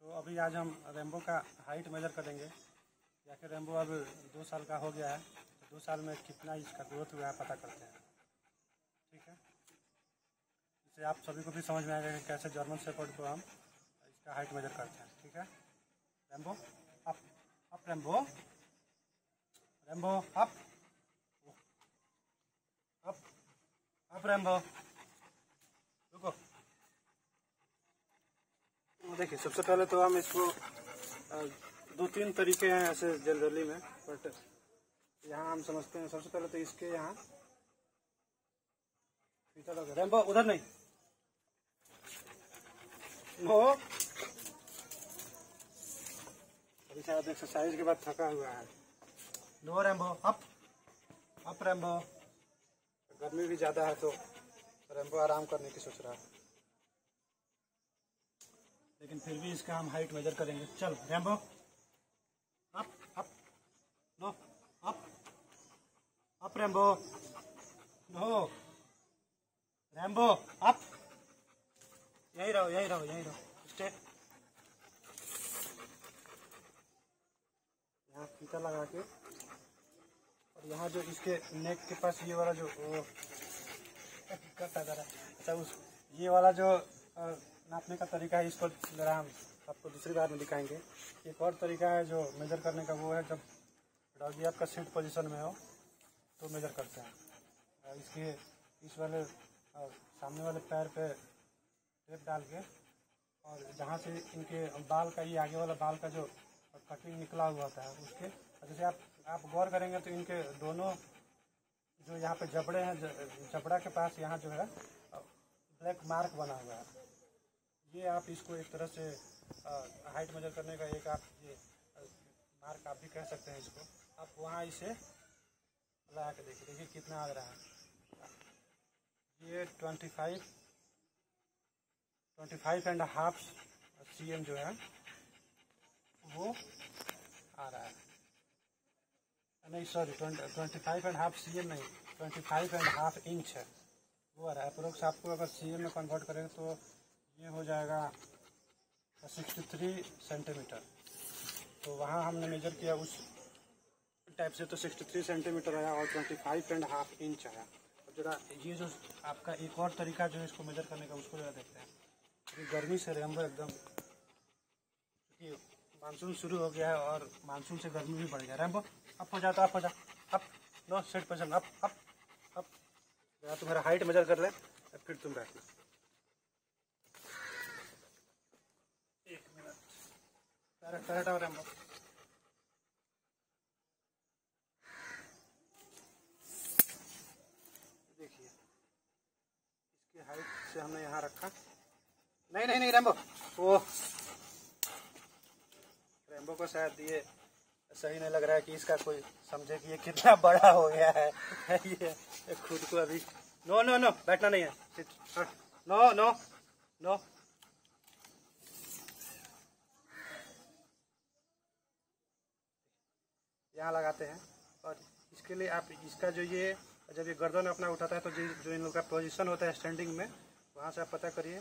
तो अभी आज हम रेम्बो का हाइट मेजर करेंगे। या फिर रेम्बो अब 2 साल का हो गया है तो 2 साल में कितना इसका ग्रोथ हुआ है पता करते हैं। ठीक है, इससे आप सभी को भी समझ में आएगा कि कैसे जर्मन शेफर्ड को हम इसका हाइट मेजर करते हैं। ठीक है, Rambo up up, Rambo Rambo up up up, Rambo रुको। देखिए, सबसे पहले तो हम इसको 2-3 तरीके हैं ऐसे जनरली में, बट यहाँ हम समझते हैं। सबसे पहले तो इसके यहाँ फीता लगा। रेम्बो उधर नहीं, नो अभी शायद एक्सरसाइज के बाद थका हुआ है। No Rambo up Rambo. गर्मी भी ज़्यादा है तो रेम्बो आराम करने की सोच रहा है, लेकिन फिर भी इसका हम हाइट मेजर करेंगे। चल Rambo up no up Rambo, no Rambo up. यही रहो स्टे। यहाँ फीता लगा के, और यहाँ जो इसके नेक के पास ये वाला जो अच्छा उस ये वाला जो नापने का तरीका है, इसको जरा हम आपको दूसरी बार में दिखाएंगे। एक और तरीका है जो मेजर करने का, वो है जब डॉगी आपका सीट पोजीशन में हो तो मेजर करते हैं। इसके इस वाले सामने वाले पैर पे टेप डाल के, और जहाँ से इनके बाल का, ये आगे वाला बाल का जो कटिंग निकला हुआ होता है उसके, जैसे आप गौर करेंगे तो इनके दोनों जो यहाँ पे जबड़े हैं, जबड़ा के पास यहाँ जो है ब्लैक मार्क बना हुआ है। ये आप इसको एक तरह से हाइट मेजर करने का एक आप ये मार्क आप भी कह सकते हैं इसको। आप वहाँ इसे लगा के देखिए कितना आ रहा है। ये 25.5 cm जो है वो आ रहा है। नहीं सॉरी, 25.5 cm नहीं, 25.5 इंच है वो आ रहा है। अप्रोक्स आपको अगर cm में कन्वर्ट करें तो ये हो जाएगा 63 सेंटीमीटर। तो वहाँ हमने मेजर किया उस टाइप से, तो 63 सेंटीमीटर आया और 25.5 इंच आया। और जरा ये जो आपका एक और तरीका जो है इसको मेजर करने का, उसको जरा देखते हैं। अभी गर्मी से रेम्बो एकदम, क्योंकि मानसून शुरू हो गया है और मानसून से गर्मी भी बढ़ गया। रेम्बो अप हो जा, तो अप हो जा, up no set position, up जरा तुम्हारा हाइट मेजर कर ले, फिर तुम बैठना। 1 मिनट, पैर हटाओ रेम्बो। देखिए, इसकी हाइट से हमने यहाँ रखा। नहीं रेम्बो, वो रेम्बो को शायद ये सही नहीं लग रहा है कि इसका कोई समझे कि ये कितना बड़ा हो गया है। ये खुद को अभी नो बैठना नहीं है, नो यहाँ लगाते हैं। और इसके लिए आप इसका जो ये जब ये गर्दन अपना उठाता है तो जो इन लोग का पोजीशन होता है स्टैंडिंग में, वहाँ से आप पता करिए।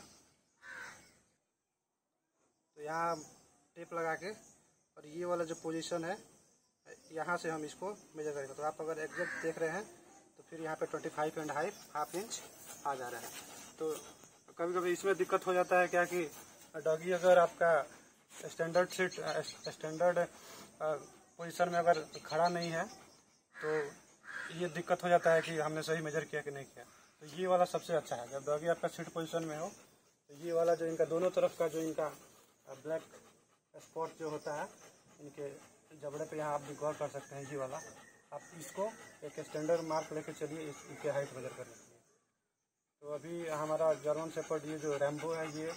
तो यहाँ टेप लगा के, और ये वाला जो पोजीशन है यहाँ से हम इसको मेजर करेंगे। तो आप अगर एग्जैक्ट देख रहे हैं तो फिर यहाँ पे 25.5 इंच आ जा रहा है। तो कभी कभी इसमें दिक्कत हो जाता है क्या कि डॉगी अगर आपका स्टैंडर्ड पोजीशन में अगर खड़ा नहीं है तो ये दिक्कत हो जाता है कि हमने सही मेजर किया कि नहीं किया। तो ये वाला सबसे अच्छा है, जब डॉगी आपका सीट पोजीशन में हो तो ये वाला जो इनका दोनों तरफ का जो इनका ब्लैक स्पॉट जो होता है इनके जबड़े पे, यहाँ आप भी गौर कर सकते हैं। ये वाला आप इसको एक स्टैंडर्ड मार्क लेके चलिए इसके हाइट मेजर करने के लिए। तो अभी हमारा जर्मन शेफर्ड ये जो रेम्बो है ये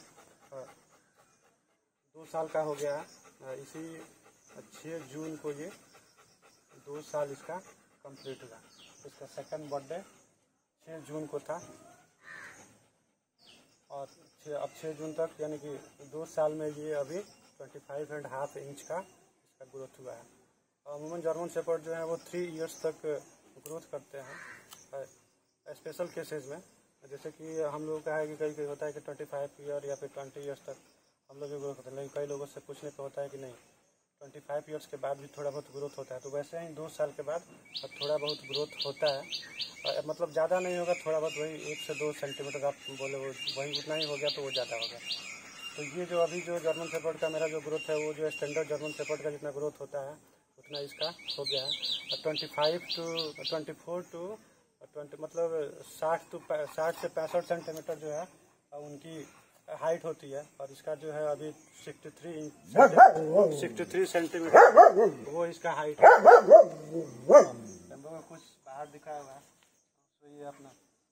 2 साल का हो गया है। इसी 6 जून को ये 2 साल इसका कंप्लीट हुआ। इसका सेकंड बर्थडे 6 जून को था, और अब 6 जून तक यानी कि 2 साल में ये अभी 25.5 इंच का इसका ग्रोथ हुआ है। अमूमन जर्मन शेफर्ड जो है वो 3 इयर्स तक ग्रोथ करते हैं स्पेशल केसेस में। जैसे कि हम लोगों का है कि कई होता है कि 25 ईयर या फिर 20 इयर्स तक हम लोग भी ग्रोथ होता है, लेकिन कई लोगों से पूछने पे होता है कि नहीं 25 ईयर्स के बाद भी थोड़ा बहुत ग्रोथ होता है। तो वैसे ही 2 साल के बाद अब थोड़ा बहुत ग्रोथ होता है, मतलब ज़्यादा नहीं होगा, थोड़ा बहुत वही 1 से 2 सेंटीमीटर आप बोले वो वही उतना ही हो गया तो वो ज़्यादा होगा। तो ये जो अभी जो जर्मन शेफर्ड का मेरा जो ग्रोथ है वो जो स्टैंडर्ड जर्मन शेफर्ड का जितना ग्रोथ होता है उतना इसका हो गया है। 25 टू 24 टू 20 मतलब 60 से 65 सेंटीमीटर जो है उनकी हाइट होती है। और इसका जो है अभी 63 सेंटीमीटर वो इसका हाइट है। कुछ बाहर दिखाया हुआ है तो ये अपना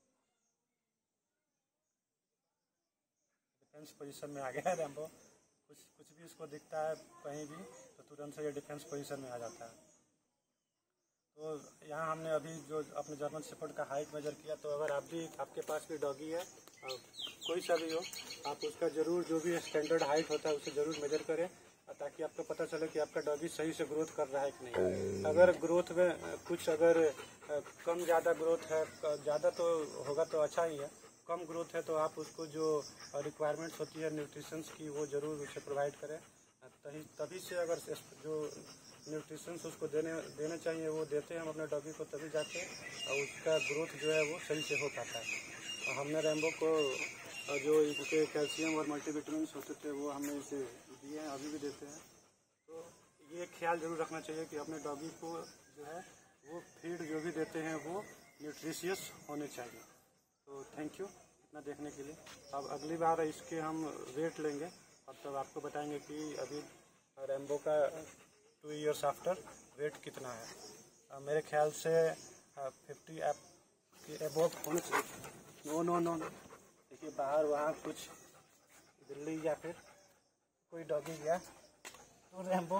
डिफेंस पोजीशन में आ गया है रैम्बो। कुछ भी इसको दिखता है कहीं भी तो तुरंत से ये डिफेंस पोजीशन में आ जाता है। तो यहाँ हमने अभी जो अपने जर्मन शेफर्ड का हाइट मेजर किया। तो अगर आपके पास भी डॉगी है कोई सा भी हो, आप उसका ज़रूर जो भी स्टैंडर्ड हाइट होता है उसे ज़रूर मेजर करें ताकि आपको पता चले कि आपका डॉगी सही से ग्रोथ कर रहा है कि नहीं। अगर ग्रोथ में कुछ अगर कम ज़्यादा ग्रोथ है, ज़्यादा तो होगा तो अच्छा ही है, कम ग्रोथ है तो आप उसको जो रिक्वायरमेंट्स होती है न्यूट्रिशंस की वो ज़रूर उसे प्रोवाइड करें। तभी से अगर जो न्यूट्रिशंस उसको देने चाहिए वो देते हैं हम अपने डॉगी को, तभी जाके और उसका ग्रोथ जो है वो सही से हो पाता है। और हमने रैम्बो को जो इनके कैल्शियम और मल्टीविटामिन होते थे वो हमने इसे दिए हैं, अभी भी देते हैं। तो ये ख्याल जरूर रखना चाहिए कि अपने डॉगी को जो है वो फीड जो भी देते हैं वो न्यूट्रिशियस होने चाहिए। तो थैंक यू इतना देखने के लिए। अब अगली बार इसके हम वेट लेंगे और तब आपको बताएंगे कि अभी रैम्बो का 2 ईयर्स आफ्टर वेट कितना है। मेरे ख्याल से 50 के अबव होना चाहिए। नो देखिए बाहर वहाँ कुछ बिल्ली या फिर कोई डॉगी गया तो रैम्बो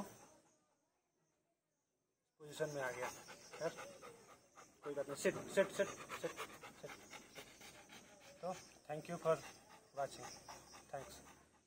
पोजीशन में आ गया। सर कोई बात नहीं, सिट। तो thank you for watching, thanks.